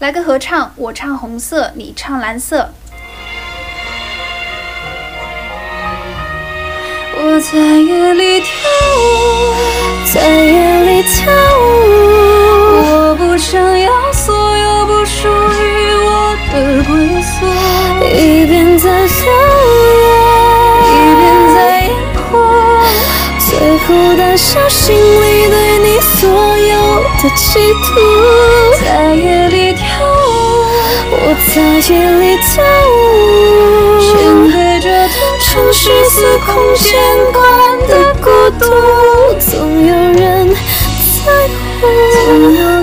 来个合唱，我唱红色，你唱蓝色。我在夜里跳舞， 在夜里跳舞， 我不想要所有不属于我的归宿。 一边在流泪， 一边在掩护， 最后打消心里对你所有的企图。 在夜里跳舞， 我在夜里跳舞， 献给这座城市司空见惯的孤独。总有人在乎，